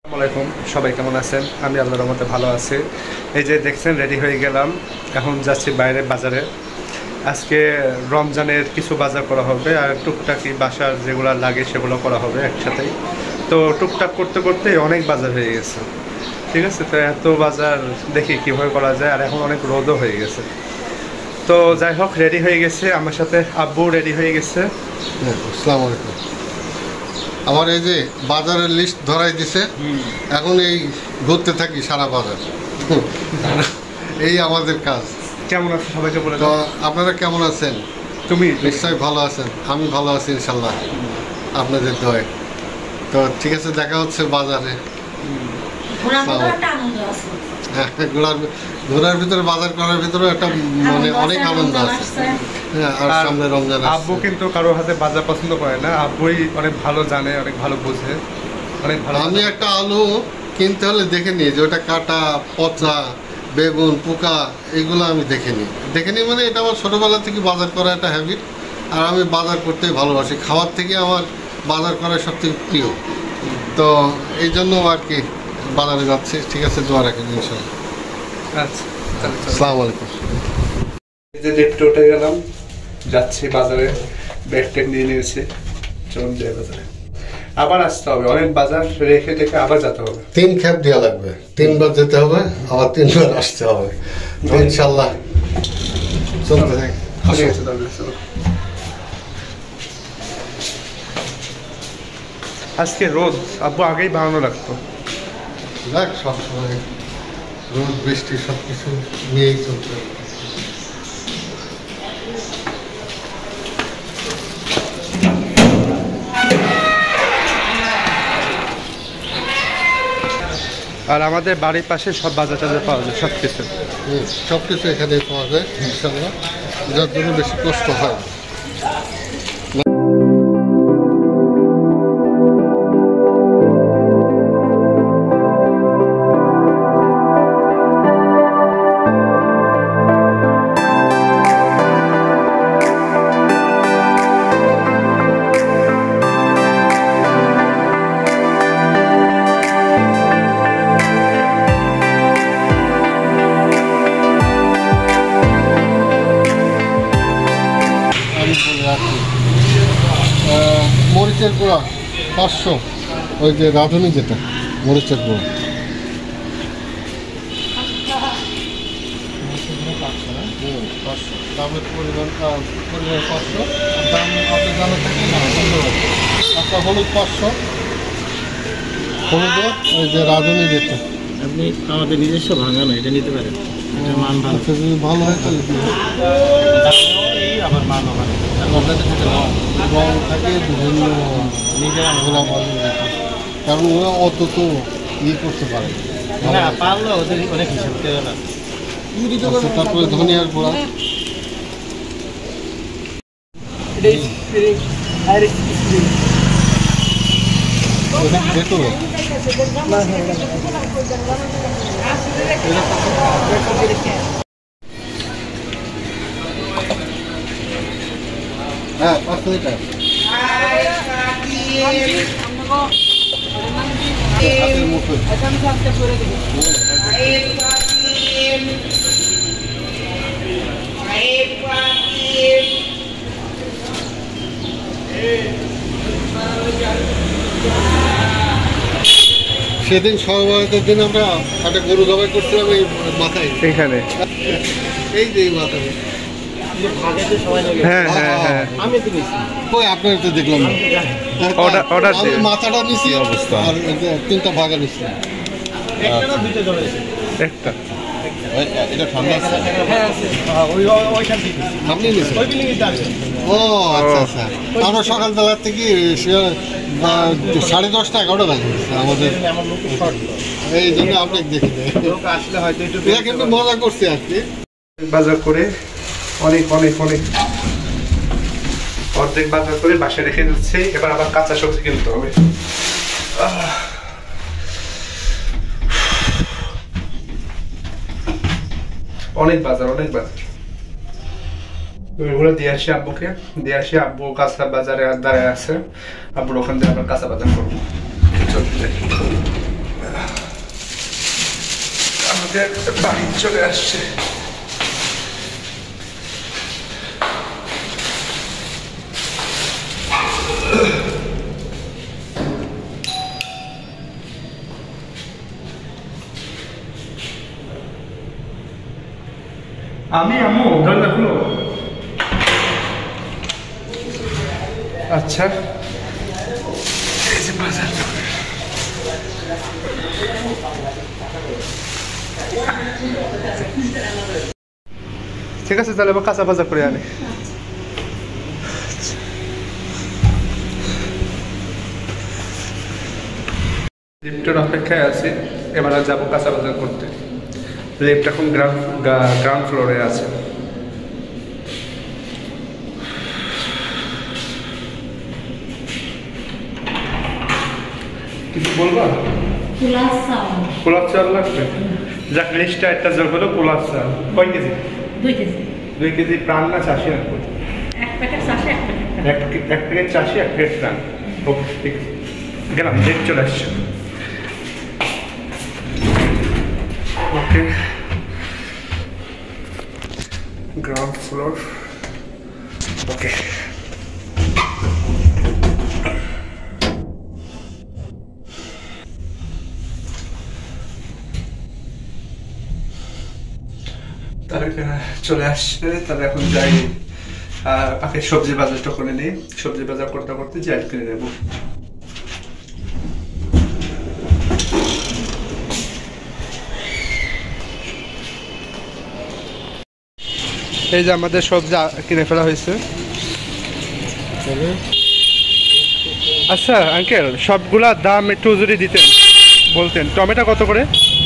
আসসালামাইকুম, সবাই কেমন আছেন? আমি আল্লাহর রহমতে ভালো আছি। এই যে দেখছেন, রেডি হয়ে গেলাম, এখন যাচ্ছি বাইরে বাজারে। আজকে রমজানের কিছু বাজার করা হবে, আর টুকটাকি বাসার যেগুলো লাগে সেগুলো করা হবে একসাথেই। তো টুকটাক করতে করতে অনেক বাজার হয়ে গেছে, ঠিক আছে। তো এত বাজার দেখি কীভাবে করা যায়, আর এখন অনেক রোদও হয়ে গেছে। তো যাই হোক, রেডি হয়ে গেছে, আমার সাথে আব্বু রেডি হয়ে গেছে। আসসালামু আলাইকুম। আমার এই যে বাজারের লিস্ট ধরাই দিছে, এখন এই ঘুরতে থাকি সারা বাজার, এই আমাদের কাজ। কেমন আছে সবাইকে বলে তো দাও। আপনারা কেমন আছেন? তুমি নিশ্চয়ই ভালো আছেন, আমি ভালো আছি ইনশাল্লাহ আপনাদের দয়ে। তো ঠিক আছে, দেখা হচ্ছে বাজারে। ঘোরার ভিতরে বাজার করার ভিতরে একটা মানে অনেক আনন্দ আছে। হ্যাঁ, আর সামনে রমজান। আব্বু কিন্তু কারো হাতে বাজার পছন্দ করে না, আব্বুই অনেক ভালো জানে, অনেক ভালো বোঝে, অনেক ভালো। আমি একটা আলু কিনতে হলে দেখে নিই যে ওটা কাটা, পচা, বেগুন, পোকা, এগুলো আমি দেখে নিই মানে এটা আমার ছোটোবেলা থেকে বাজার করা একটা হ্যাবিট। আর আমি বাজার করতেই ভালোবাসি, খাওয়ার থেকে আমার বাজার করা সব থেকে প্রিয়। তো এই জন্য আর কি বাজারে যাচ্ছি। ঠিক আছে, দোয়া রাখেন ইনশাল্লাহ। আচ্ছা, আসসালামু আলাইকুম। এই যে লিফটে উঠে গেলাম, যাচ্ছি বাজারে, ব্যাগ ট্যাগ নিয়ে নিয়েছি, চলুন যাই বাজারে। আবার আসতে হবে, অনেক বাজার রেখে রেখে আবার যেতে হবে। 3 খ্যাপ দেওয়া লাগবে, 3বার যেতে হবে, আবার 3বার আসতে হবে। ইনশাল্লাহ চলতে থাকে। ঠিক আছে, তাহলে চলো। আজকে রোদ, আব্বু আগেই বানানো লাগতো। দেখ, সবসময় রোদ বৃষ্টি সব কিছু নিয়েই চলতে হবে। আর আমাদের বাড়ির পাশে সব বাজার টাজার পাওয়া যায়, সব কিছু। সব কিছু এখানে পাওয়া যায় ইনশাল্লাহ, যার জন্য বেশি কষ্ট হয়। মরিচের গুঁড়া 500, ওই যে রাঁধুনি যেটা মরিচের গুঁড়া। দামের পরিমাণ 500, দাম আপনি জানা থাকলে না। আচ্ছা, হলুদ 500, হলুদে ওই যে রাঁধুনি যেটা। আপনি আমাদের নিজস্ব ভাঙানো এটা নিতে পারেন, এটা মান ভালো। আচ্ছা, যদি ভালো হয় তাহলে আবার মানও ভালো, রং থাকে বিভিন্ন নিজেরা ঘোলা বাজে, কারণ ওরা অত তো করতে পারে না, পারলো ওদের অনেক হিসাব করে না। আচ্ছা, তারপরে ধনিয়ার গুঁড়া, ভেতরে হ্যাঁ 500 টাকা। সেদিন সর্বভারতের দিন আমরা একটা গরু জবাই করছিলাম এই মাথায়, এখানে। এই যে এই মাথায়। হ্যাঁ হ্যাঁ হ্যাঁ, আমি তো নিচ্ছি, কই আপনার তো দেখলাম না। অর্ডার আমি দিয়ে মাথাটা নিছি অবস্থা, আর 3টা ভাগা নিছি। একটা না দুটো জমা দিয়েছি। একটা। এটা ঠান্ডা আছে? হ্যাঁ আছে, ওইখান থেকে আপনি নিছেন? ওই বিল্ডিংয়ে আছে। ও আচ্ছা আচ্ছা। আমরা সকালবেলা থেকে 10:30 11টা বাজে আমাদের, আমার লোক শর্ট, এই জন্য আপনাকে দেখি লোক আসলে হয়তো একটু এটা কিন্তু মজা করছে আর কি। বাজার করে অনেক অনেক অনেক অর্ধেক বাজার করে বাসায় রেখে দিচ্ছি। এবার আবার কাঁচা সবজি কিনতে হবে। অনেক বাজার, অনেক বাজার। ওইগুলো দিয়ে আসি আব্বুকে, দিয়ে আসি। আব্বু কাঁচা বাজারে দাঁড়ায় আছে, আব্বুর ওখান থেকে আবার কাঁচা বাজার করবো। চলতে আমাদের বাড়ি চলে আসছে। আমি আম্মু দরজা খুলো। আচ্ছা এই যে বাজার, ঠিক আছে তাহলে এবার কাঁচা বাজার করে আনি। লিফটের অপেক্ষায় আছি, এবার যাবো কাঁচা বাজার করতে। লিফট এখন গ্রাউন্ড ফ্লোরে আছে। কিছু বলবা? পোলার চাল লাগবে। যাক লিস্টটা একটা যোগ হলো পোলার চাল। কয় কেজি? 2 কেজি। 2 কেজি প্রাণ না চাষি রাখবো? এক প্যাকেট চাষে এক প্যাকেট। এক প্যাকেট চাষি, এক প্যাকেট প্রাণ। ওকে ঠিক আছে, গেলাম। ডেট চলে আসছে। ওকে, গ্রাউন্ড ফ্লোর। ওকে, তাহলে চলে আসছে। তাহলে এখন যাই, আগে সবজি বাজারটা করে নিই। সবজি বাজার করতে করতে যাই কিনে নেবো। এই যে আমাদের সবজি কিনে ফেলা হয়েছে। আচ্ছা আঙ্কেল, সবগুলা দাম একটু যদি দিতেন, বলতেন। টমেটো কত করে?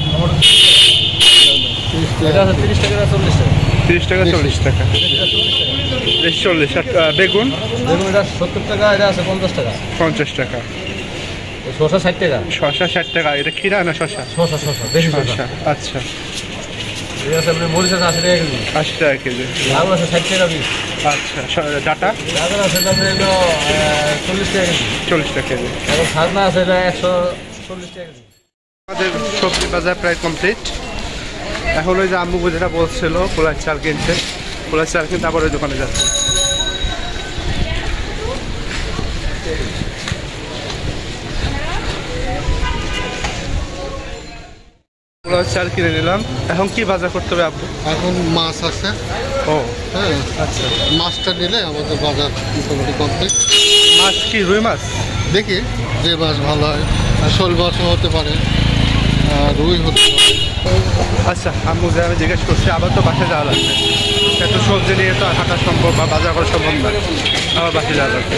30 টাকা 40 টাকা। 30 টাকা 40 টাকা। 40। বেগুন? বেগুন এটা 70 টাকা, এটা আছে 50 টাকা। 50 টাকা। শসা 60 টাকা। শসা 60 টাকা। এটা খিরা না শসা? শসা বেশি শসা। আচ্ছা, এটা আছে আপনার মরিচ আছে 80 টাকা কেজি। 80 টাকা কেজি। লাউ আছে 60 টাকা পিস। আচ্ছা, ডাটা? ডাটা আছে আপনার এটা 40 টাকা কেজি। 40 টাকা কেজি। এবং সাজনা আছে এটা 140 টাকা কেজি। আমাদের সবজি বাজার প্রায় কমপ্লিট। এখন ওই যে আম্মু যেটা বলছিল পোলার চাল কিনছে, পোলার চাল কিনতে আবার ওই দোকানে যাচ্ছে। পোলার চাল কিনে নিলাম। এখন কি বাজার করতে হবে আব্বু? এখন মাছ আছে। ও হ্যাঁ, আচ্ছা, মাছটা নিলে আমাদের বাজার মোটামুটি কমপ্লিট। মাছ কি রুই মাছ? দেখি যে মাছ ভালো হয়, শোল মাছও হতে পারে, রুই হতে পারে। আচ্ছা, আম্মু যে আমি জিজ্ঞেস করছি, আবার তো বাসে যাওয়া লাগবে। এত সবজি নিয়ে তো আর হাঁটা সম্ভব বা বাজার করা সম্ভব না, আবার বাসে যাওয়া লাগবে।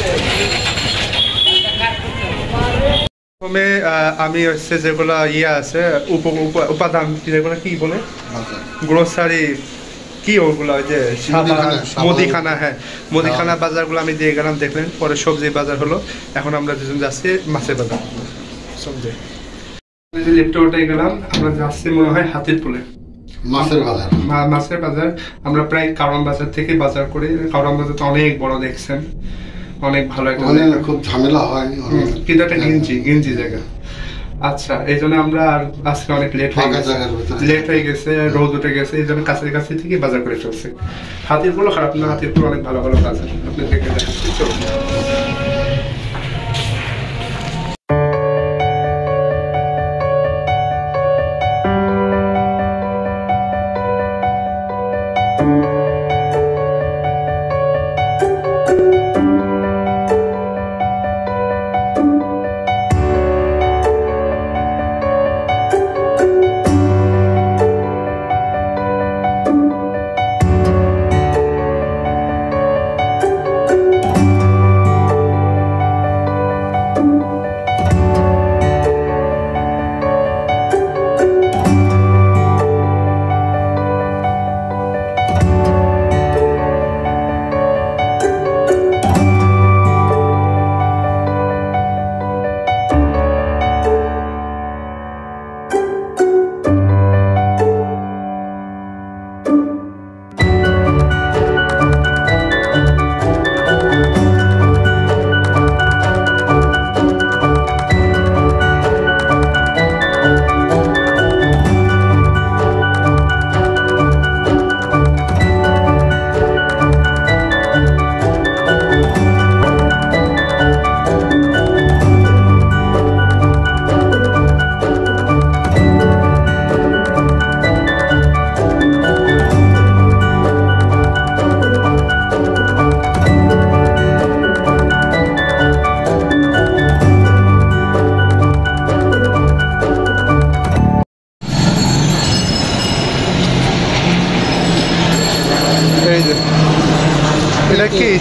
প্রথমে আমি হচ্ছে যেগুলো আছে উপাদান, যেগুলো কি বলে গ্রোসারি, কি ওগুলো ওই যে মুদিখানা, হ্যাঁ মুদিখানা বাজারগুলো আমি দিয়ে গেলাম, দেখলেন। পরে সবজি বাজার হলো। এখন আমরা দুজন যাচ্ছি মাছের বাজার সবজি। লিফটে উঠে গেলাম, আমরা যাচ্ছি মনে হয় হাতিরপুলে মাছের বাজার। মাছের বাজার। আমরা প্রায় কারণ বাজার থেকে বাজার করি। কারণ বাজার তো অনেক বড়, দেখছেন, অনেক ভালো একটা, খুব ঝামেলা হয়, কিন্তু একটা গিঞ্জি জায়গা। আচ্ছা, এই জন্য আমরা আর আজকে অনেক লেট হয়ে গেছে, রোদ উঠে গেছে, এই জন্য কাছে থেকে বাজার করে চলছে। হাতিরপুল খারাপ না, হাতিরপুল অনেক ভালো ভালো বাজার, আপনি দেখে দেখাচ্ছি। চলুন।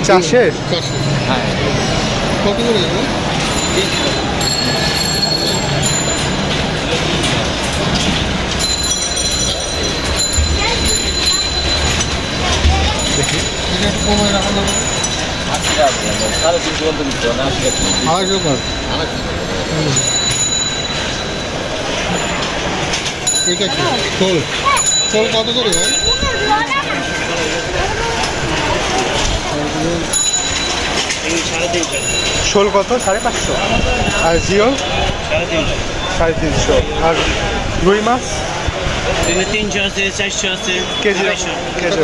চাষের? চাষে। হ্যাঁ কত করে এগুলো? দেখি এটা একটু কমায় রাখা যাবে? 350 পর্যন্ত দিতে হবে না 250 টাকা। এটা কি শোল? শোল কত করে ভাই? শোল কত? 550। আর জিওল? 350। আর রুই মাছ 300 আছে 400 আছে কেজি? কেজি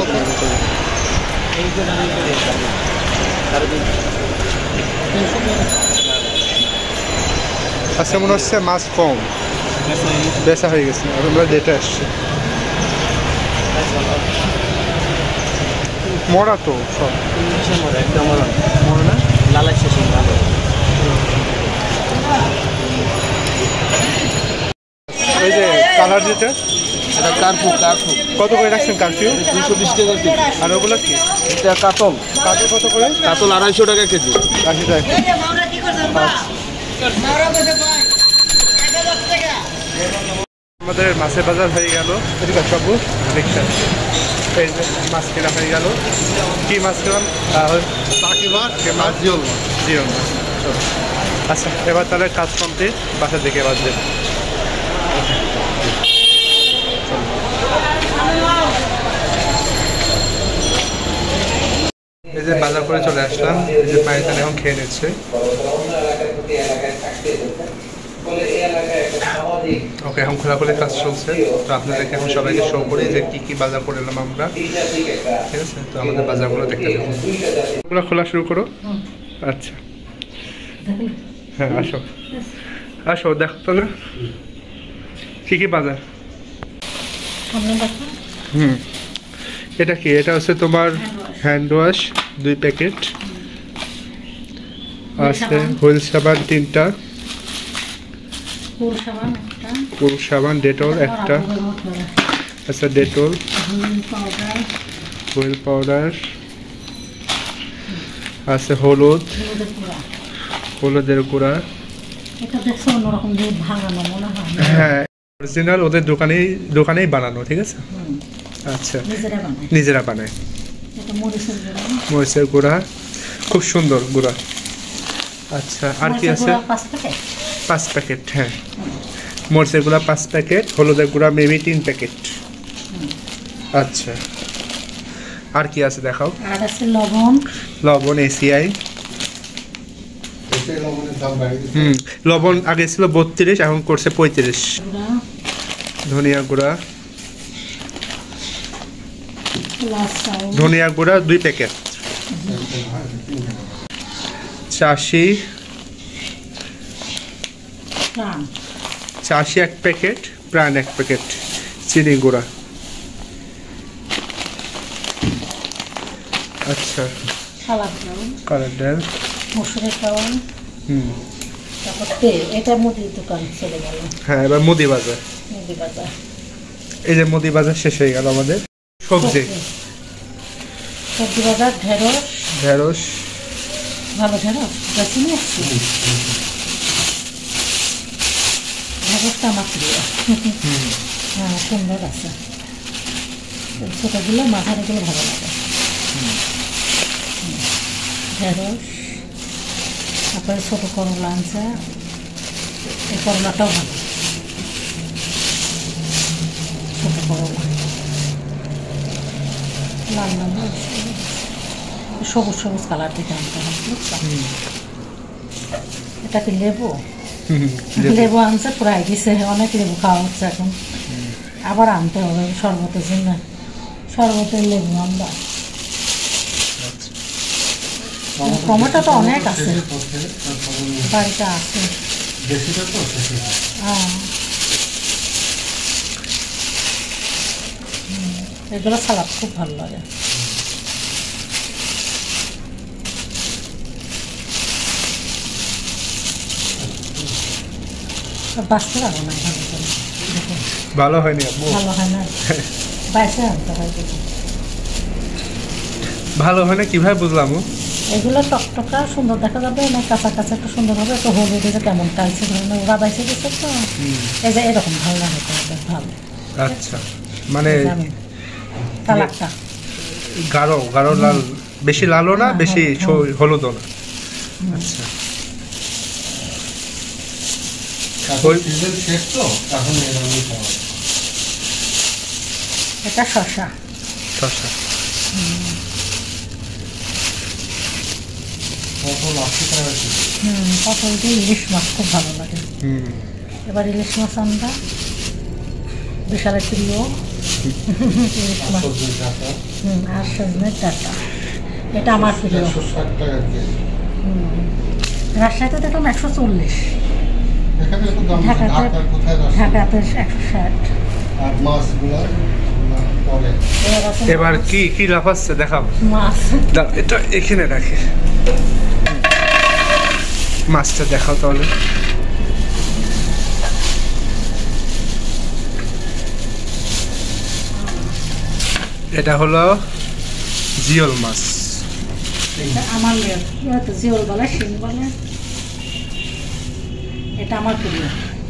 আচ্ছা, মনে হচ্ছে মাছ কম বেচা হয়ে গেছে, আমরা ডেটে আসছি। মরা তো সব একদম মরা না? লালা শেষে ভালো। এই যে কালার যেটা, এটা কার্পু কত করে রাখছেন কারফিউ? 220 টাকা কেজি। আর ওগুলো কি? এটা কাতল কাজে কত করে? 250 টাকা কেজি। 80 টাকা। আমাদের মাছের বাজার হয়ে গেল। এদিকে সবু রিক্সা, এই যে মাছ কেনা হয়ে গেল। কি মাছ খেলাম? বাকি মাছ আর জিওল মাছ। জিও মাছ। চলো। আচ্ছা, এবার তাহলে কাজ কমপ্লিট, বাসার দিকে এবার দেব। এই যে বাজার করে চলে আসলাম, এই যে পায়েসান এখন খেয়ে নিচ্ছে। ওকে, এখন খোলাখুলি কাজ চলছে, তো আপনাদেরকে এখন সবাইকে শো করি যে কি কি বাজার করে এলাম আমরা। ঠিক আছে, তো আমাদের বাজারগুলো দেখতে দেবো। ওগুলো খোলা শুরু করো। আচ্ছা, হ্যাঁ আসো আসো, দেখো তাহলে কি কি বাজার। এটা কি? এটা হচ্ছে তোমার হ্যান্ড ওয়াশ 2 প্যাকেট আছে, হুইল সাবান 3টা, পুরুষ সাবান, ডেটল 1টা, আচ্ছা ডেটল, হুইল পাউডার আছে, হলুদ, হলুদের গুঁড়া। হ্যাঁ, অরিজিনাল ওদের দোকানেই বানানো, ঠিক আছে। আচ্ছা, নিজেরা বানায়। মরিচের গুঁড়া, খুব সুন্দর গুঁড়া। আচ্ছা, আর কি আছে? 5 প্যাকেট। হ্যাঁ, মরিচের গুঁড়া 5 প্যাকেট, হলুদের গুঁড়া মেবি 3 প্যাকেট। আচ্ছা, আর কি আছে দেখাও। আর আছে লবণ, লবণ এসিআই। লবণ আগে ছিল 32, এখন করছে 35। ধনিয়া গুঁড়া, ধনিয়া গুঁড়া 2 প্যাকেট। চাষি 1 প্যাকেট, প্রাণ 1 প্যাকেট, চিনি গুঁড়া। আচ্ছা, কালার ডাল, মসুরের চাউল, তারপর তেল। এটা মুদির দোকান চলে গেল। হ্যাঁ, এবার মুদি বাজার। মুদি বাজার, এই যে মুদি বাজার শেষ হয়ে গেল আমাদের। সবজি বাজার, ঢেঁড়স, ঢেঁড়স, ভালো ঢেঁড়স বেশি নিয়ে আসছি। ঢেঁড়সটা আমার প্রিয়। হ্যাঁ, সুন্দর আছে। ছোটোগুলো মাঝারিগুলো ভালো লাগে। ঢেঁড়স, তারপরে ছোটো করলা আনছে, এই করলাটাও ভালো, ছোটো করলা, লাল লাল সবুজ সবুজ কালার দিতে আনতে হবে, বুঝছো? এটা কি লেবু? লেবু আনছে, প্রায় দিছে, অনেক লেবু খাওয়া হচ্ছে এখন। আবার আনতে হবে শরবতের জন্য, শরবতের লেবু আমরা। টমেটো তো অনেক আছে, বাড়িতে আছে। হ্যাঁ, এগুলো সালাদ খুব ভালো লাগে। বাঁচতে পারবো না ভালো করে, ভালো হয়নি আপু? ভালো হয় না, বাইসে আনতে হয়। ভালো হয় না কিভাবে বুঝলাম? এগুলো টকটকা সুন্দর দেখা যাবে না, কাঁচা কাঁচা একটু সুন্দর হবে, একটু হলুদ যে কেমন টাইলসে ধরনের ওরা বাইসে গেছে তো, এই যে এরকম ভালো হতে হবে, ভালো। আচ্ছা, মানে কালারটা গাঢ় গাঢ় লাল, বেশি লালও না বেশি হলুদও না। আচ্ছা, সিজন শেষ তো এখন এরকমই খাওয়া। এটা শসা। শসা পটল 80 টাকা কেজি। পটল দিয়ে ইলিশ মাছ খুব ভালো লাগে। এবার ইলিশ মাছ আমরা বিশালের প্রিয় ইলিশ মাছ। আর সজনের ডাঁটা, এটা আমার প্রিয়। 160 টাকা কেজি। রাজশাহীতে দেখলাম 140, এখানে তো দাম বেশি। ঢাকাতে ঢাকার কোথায় রাখছে? ঢাকাতে 160। আর মাছগুলো পরে। এবার কি কি লাফাচ্ছে দেখাও, মাছ এটা এখানে রাখি, মাছটা দেখাও তাহলে। এটা হলো জিওল মাছ। এটা আমার জিওল বলে, শিং বলে, এটা আমার প্রিয়।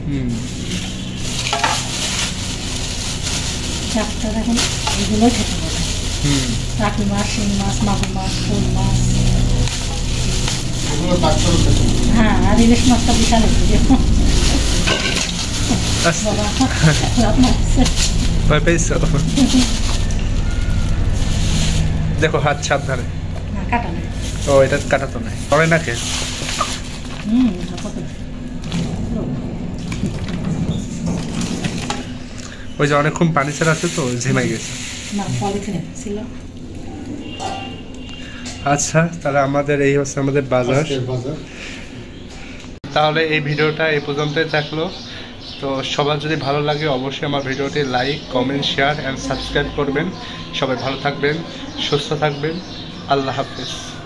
চারটা দেখুন, এগুলোই খেতে পারে। টাকি মাছ, শিং মাছ, মাগুর মাছ, শোল মাছ। এগুলো ডাক্তারও খেতে পারে। হ্যাঁ, আর ইলিশ মাছটা বিশাল প্রিয়। বাবা, লাভ মারছে। ভয় পেয়েছো? দেখো হাত সাবধানে। না, কাটা নেই। ও, এটা কাটা তো নাই, পরে না খেয়ে। ওই যে অনেকক্ষণ পানি ছাড়া আছে তো ঝিমাই গেছে। না, পলিথিনে ছিল। আচ্ছা, তাহলে আমাদের এই হচ্ছে আমাদের বাজার। আজকের বাজার। তাহলে এই ভিডিওটা এই পর্যন্তই থাকলো। তো সবার যদি ভালো লাগে অবশ্যই আমার ভিডিওটি like, comment, share and subscribe করবেন। সবাই ভালো থাকবেন, সুস্থ থাকবেন। আল্লাহ হাফেজ।